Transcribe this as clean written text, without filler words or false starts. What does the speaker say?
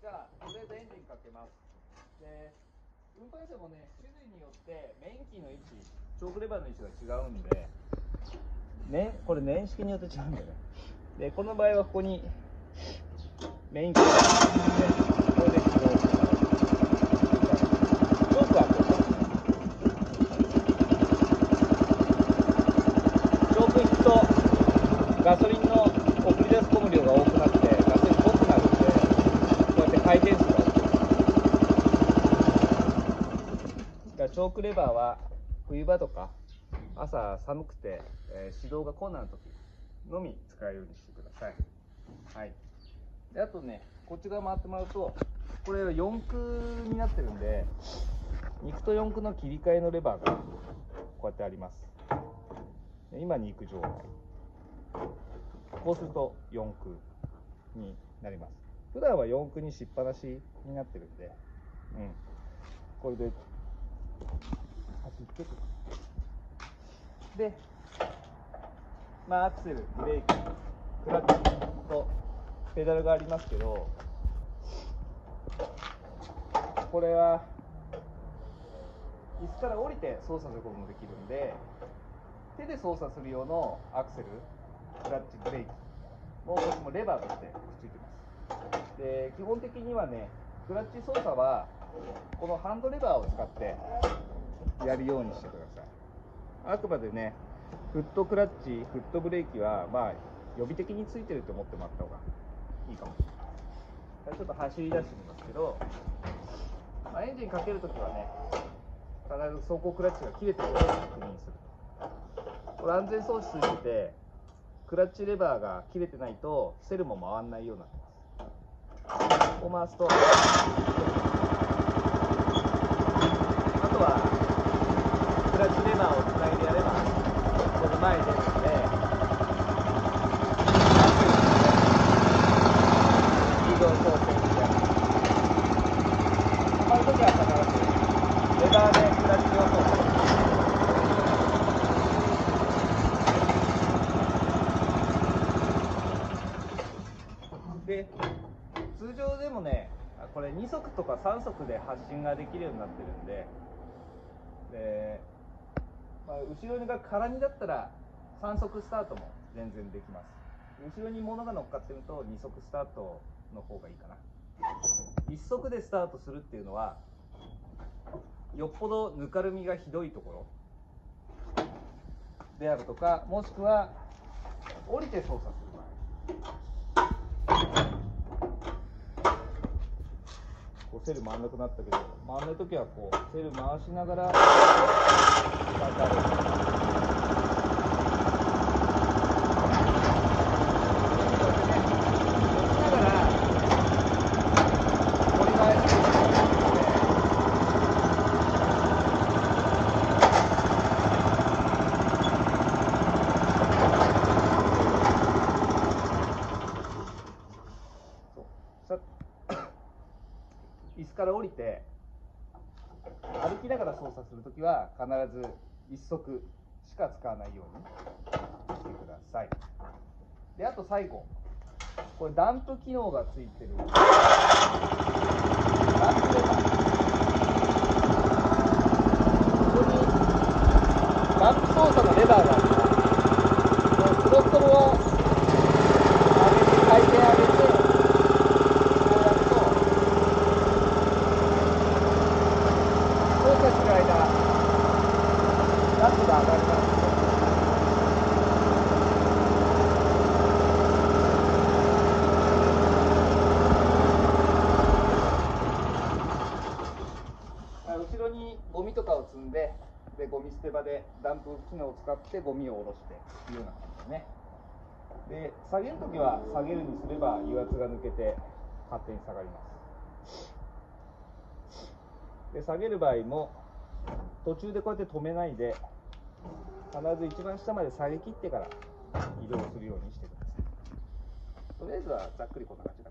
じゃあとりあえずエンジンかけます。で運搬車もね、種類によってメインキーの位置、チョークレバーの位置が違うんで、ね、これ年式によって違うんだよね。でこの場合はここにメインキーがあって、これで起動します。チョークはこうチョーク引くとガソリンの送り出す込む量が多くなってガソリン濃くなるんで、こうやって回転数が起きる。チョークレバーは冬場とか朝寒くて、始動が困難な時のみ使えるようにしてください。はい。であとね、こっち側回ってもらうと、これは4駆になってるんで、肉と4駆の切り替えのレバーがこうやってあります。今肉状態。こうすると4駆になります。普段は4駆にしっぱなしになってるんで、これで走ってくる。で、アクセル、ブレーキ、クラッチとペダルがありますけど、これは椅子から降りて操作することもできるんで、手で操作する用のアクセル、クラッチ、ブレーキもこっちもレバーとしてくっついてます。で基本的にはね、クラッチ操作はこのハンドレバーを使ってやるようにしてください。あくまでね、フットクラッチ、フットブレーキは予備的についてると思ってもらった方がいいかもしれない。ちょっと走り出してみますけど、エンジンかけるときはね、必ず走行クラッチが切れてることを確認する。これ安全装置ついてて、クラッチレバーが切れてないとセルも回らないようになってます。こう回すと、あとはクラッチレバーをつないでやればこの前に出るので、移動操作にやる。止まるときは必ずレバーでクラッチを操作する。で通常でもね、これ2速とか3速で発進ができるようになってるんで、後ろが空にだったら3速スタートも全然できます。後ろに物が乗っかってると2速スタートの方がいいかな。1速でスタートするっていうのは、よっぽどぬかるみがひどいところであるとか、もしくは降りて操作する場合、セル回んなくなったけど、回んないときはこうセル回しながら椅子から降りて歩きながら操作するときは必ず1速しか使わないようにしてください。であと最後、これダンプ機能がついてるダンプレバー、ここにダンプ操作のレバーがあります。スロットルを上げて回転上げて、操作する間、ランプが上がります。後ろにゴミとかを積んで、ゴミ捨て場でダンプ機能を使ってゴミを下ろしているような感じですね。で下げるときは下げるにすれば油圧が抜けて勝手に下がります。で下げる場合も途中でこうやって止めないで、必ず一番下まで下げ切ってから移動するようにしてください。とりあえずはざっくりこんな感じ。